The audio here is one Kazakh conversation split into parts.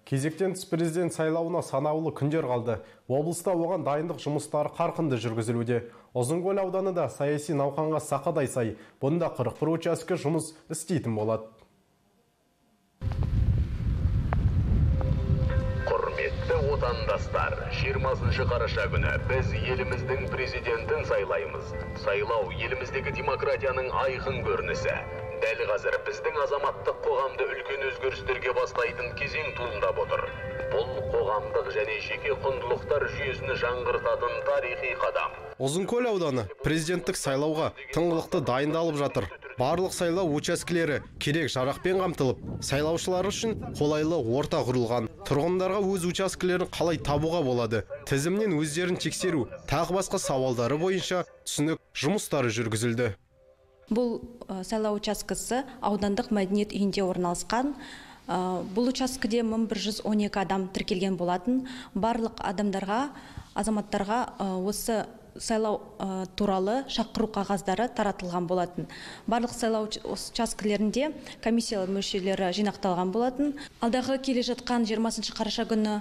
Кезектен тыс президент сайлауына санаулы күндер қалды. Облыста оған дайындық жұмыстары қарқынды жүргізілуде. Ұзынкөл ауданында саяси науқанға сақадай сай. Бұнда 41 учаске жұмыс істейтін болады. Құрметті отандастар, 20 қараша күні біз еліміздің президентін сайлаймыз. Сайлау еліміздегі демократияның айқын көрінісі. Дәл қазір біздің азаматтық қоғамды үлкен өзгерістерге бастайтын кезең туындап отыр. Бұл қоғамдық және жеке құндылықтар жүйесін жаңғыртатын тарихи қадам. Ұзынкөл ауданы президенттік сайлауға тыңғылықты дайындалып жатыр. Барлық сайлау учаскелері керек жарақпен қамтылып, сайлаушылар үшін қолайлы орта құрылған. Тұрғындарға өз учаскелерін қалай табуға болады, тізімнен өздерін тексеру, тағы басқа сауалдары бойынша түсінік жұмыстары жүргізілді. Бұл сайлау учаскесі аудандық мәдениет үйінде орналасқан. Бұл учаскеде 1112 адам тіркелген болатын. Барлық адамдарға, азаматтарға осы сайлау туралы шақыру қағаздары таратылған болатын. Барлық сайлау учаскелерінде комиссиялар мүшелері жинақталған болатын. Алдағы келе жатқан 20 қараша күні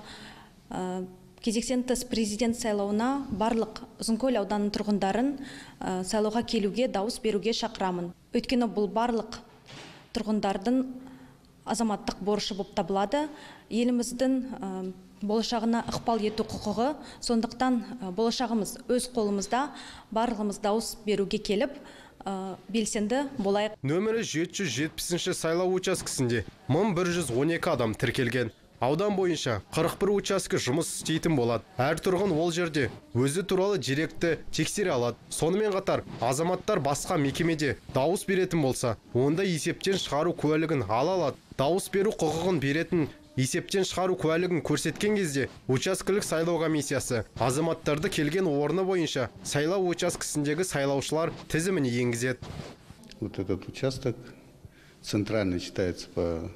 кезектен тыс президент сайлауына барлық Ұзынкөл ауданының тұрғындарын сайлауға келуге, дауыс беруге шақырамын. Өйткені бұл барлық тұрғындардың азаматтық борышы болып табылады. Еліміздің болашағына ықпал ету құқығы, сондықтан болашағымыз өз қолымызда, барлығымыз дауыс беруге келіп, белсенді болайық. Нөмірі 770 сайлау учаскесінде 1112 адам тіркелген. Аудан бойынша 41 учаске жұмыс істейтін болады. Әр тұрғын ол жерде өзі туралы деректі тексере алады. Сонымен қатар азаматтар басқа мекемеде дауыс беретін болса, онда есептен шығару куәлігін ала алады. Дауыс беру құқығын беретін есептен шығару куәлігін көрсеткен кезде учаскелік сайлау комиссиясы азаматтарды келген орны бойынша сайлау учаскесіндегі сайлаушылар тізіміне енгізеді. Вот этот участок центральный считается по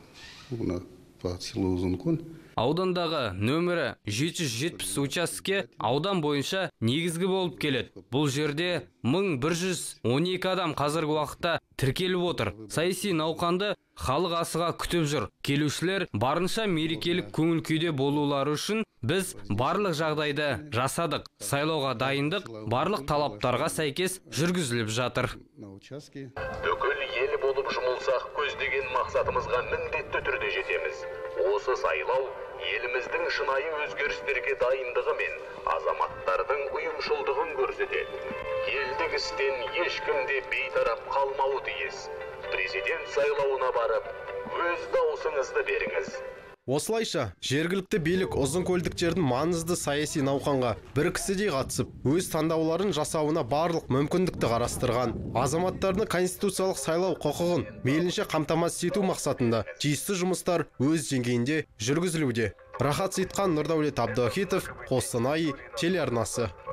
селу Ұзынкөл. Аудандағы нөмірі 770 участке аудан бойынша негізгі болып келеді. Бұл жерде 1112 адам қазіргі уақытта тіркеліп отыр. Саяси науқанды халық асыға күтіп жүр. Келушілер барынша мерекелік көңіл күйде болулары үшін біз барлық жағдайды жасадық. Сайлауға дайындық барлық талаптарға сәйкес жүргізіліп жатыр. Бүкіл ел болып жұмылсақ көздеген мақсатымызға міндетті түрде жетеміз. Осы сайлау еліміздің шынайы өзгерістерге дайындығы мен азаматтардың ұйымшылдығын көрсетеді. Елдік істен ешкімде бейтарап қалмауы тиіс. Президент сайлауына барып, өз дауысыңызды беріңіз. Осылайша, жергілікті билік ұзынкөлдіктердің маңызды саяси науқанға бір кісідей қатысып, өз таңдауларын жасауына барлық мүмкіндікті қарастырған. Азаматтардың конституциялық сайлау құқығын мейлінше қамтамасыз ету мақсатында тиісті жұмыстар өз деңгейінде жүргізілуде. Рахат Сейтхан, Нұрдәулет Абдахитов, Қостанай телеарнасы.